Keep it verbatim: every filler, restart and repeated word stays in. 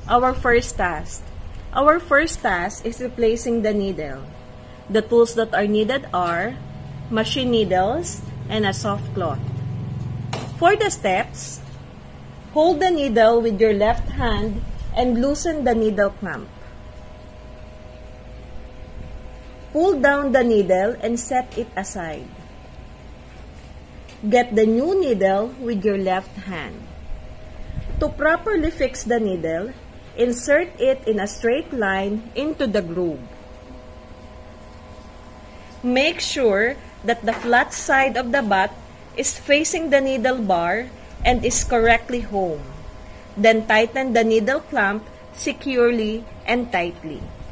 our first task. Our first task is replacing the needle. The tools that are needed are machine needles and a soft cloth. For the steps, hold the needle with your left hand and loosen the needle clamp. Pull down the needle and set it aside. Get the new needle with your left hand. To properly fix the needle, insert it in a straight line into the groove. Make sure that the flat side of the butt is facing the needle bar and is correctly home. Then tighten the needle clamp securely and tightly.